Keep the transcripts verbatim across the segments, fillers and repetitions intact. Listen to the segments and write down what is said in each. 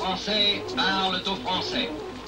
Français parlent aux Français.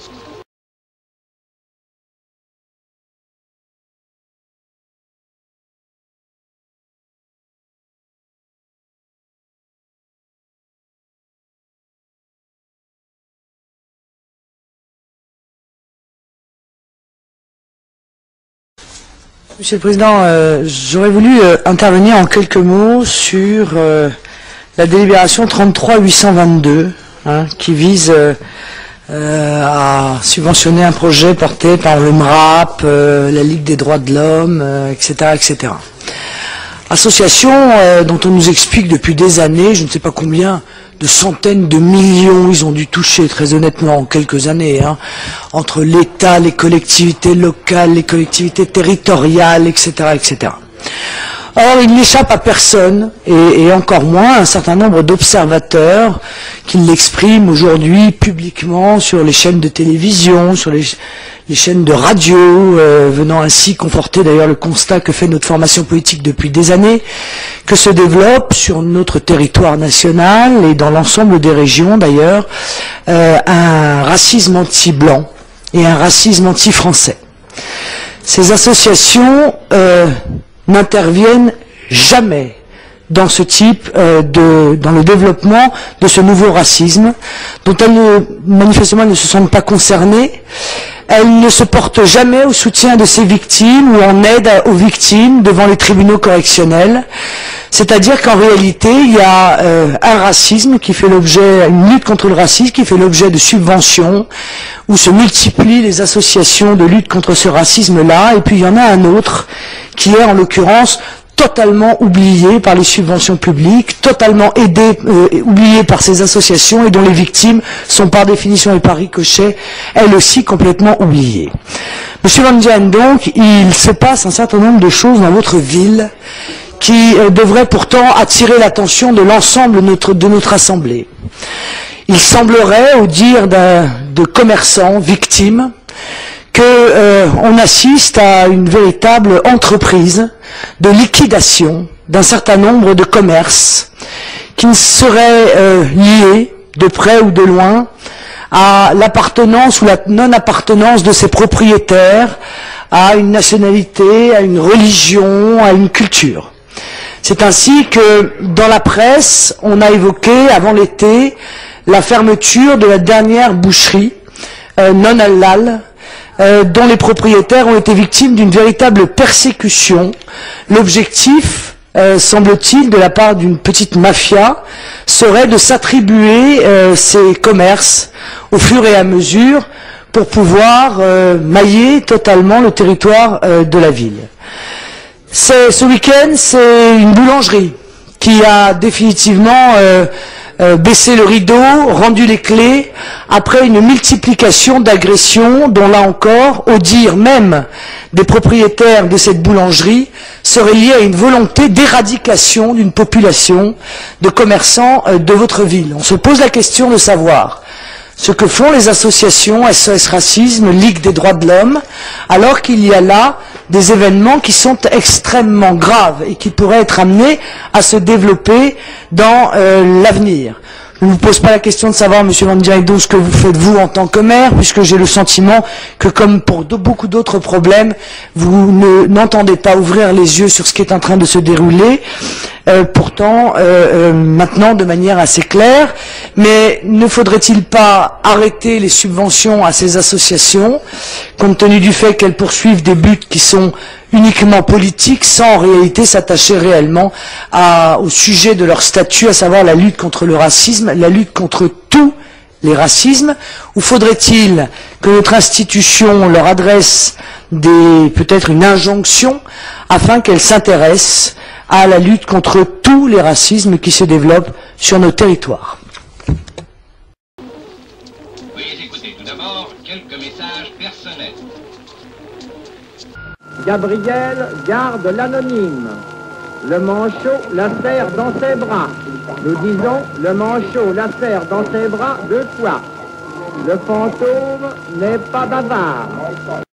Monsieur le Président, euh, j'aurais voulu euh, intervenir en quelques mots sur euh, la délibération trente-trois huit cent vingt-deux, hein, qui vise euh, euh, à subventionner un projet porté par le M R A P, euh, la Ligue des droits de l'homme, euh, et cetera, et cetera. Association euh, dont on nous explique depuis des années, je ne sais pas combien de centaines de millions ils ont dû toucher, très honnêtement, en quelques années, hein, entre l'État, les collectivités locales, les collectivités territoriales, et cetera, et cetera. Or, il n'échappe à personne, et, et encore moins à un certain nombre d'observateurs qui l'expriment aujourd'hui publiquement sur les chaînes de télévision, sur les, les chaînes de radio, euh, venant ainsi conforter d'ailleurs le constat que fait notre formation politique depuis des années, que se développe sur notre territoire national et dans l'ensemble des régions d'ailleurs, euh, un racisme anti-blanc et un racisme anti-français. Ces associations euh, n'interviennent jamais dans ce type euh, de, dans le développement de ce nouveau racisme, dont elles ne, manifestement ne se sentent pas concernées. Elles ne se portent jamais au soutien de ces victimes ou en aide aux victimes devant les tribunaux correctionnels. C'est-à-dire qu'en réalité, il y a euh, un racisme qui fait l'objet, une lutte contre le racisme qui fait l'objet de subventions, où se multiplient les associations de lutte contre ce racisme-là, et puis il y en a un autre qui est en l'occurrence totalement oublié par les subventions publiques, totalement aidé, euh, oublié par ces associations et dont les victimes sont par définition et par ricochet, elles aussi complètement oubliées. Monsieur Van Dien, donc, il se passe un certain nombre de choses dans votre ville qui euh, devraient pourtant attirer l'attention de l'ensemble de notre, de notre Assemblée. Il semblerait, au dire de commerçants victimes, qu'on euh, assiste à une véritable entreprise de liquidation d'un certain nombre de commerces qui seraient euh, liés, de près ou de loin, à l'appartenance ou la non-appartenance de ses propriétaires à une nationalité, à une religion, à une culture. C'est ainsi que, dans la presse, on a évoqué, avant l'été, la fermeture de la dernière boucherie euh, non halal, Euh, dont les propriétaires ont été victimes d'une véritable persécution. L'objectif, euh, semble-t-il, de la part d'une petite mafia, serait de s'attribuer euh, ces commerces au fur et à mesure pour pouvoir euh, mailler totalement le territoire euh, de la ville. Ce week-end, c'est une boulangerie qui a définitivement euh, Euh, baissé le rideau, rendu les clés, après une multiplication d'agressions dont, là encore, au dire même des propriétaires de cette boulangerie, serait liée à une volonté d'éradication d'une population de commerçants euh, de votre ville. On se pose la question de savoir ce que font les associations S O S Racisme, Ligue des droits de l'homme, alors qu'il y a là des événements qui sont extrêmement graves et qui pourraient être amenés à se développer dans euh, l'avenir. Je ne vous pose pas la question de savoir, Monsieur Van Dien, ce que vous faites vous en tant que maire, puisque j'ai le sentiment que, comme pour de, beaucoup d'autres problèmes, vous ne, n'entendez pas ouvrir les yeux sur ce qui est en train de se dérouler, euh, pourtant, euh, euh, maintenant de manière assez claire. Mais ne faudrait-il pas arrêter les subventions à ces associations, compte tenu du fait qu'elles poursuivent des buts qui sont uniquement politiques, sans en réalité s'attacher réellement à, au sujet de leur statut, à savoir la lutte contre le racisme, la lutte contre tous les racismes, ou faudrait-il que notre institution leur adresse des, peut-être une injonction afin qu'elle s'intéresse à la lutte contre tous les racismes qui se développent sur nos territoires? Veuillez écouter tout d'abord quelques messages personnels. Gabriel garde l'anonyme. Le manchot la serre dans ses bras. Nous disons, le manchot la serre dans ses bras deux fois. Le fantôme n'est pas bavard.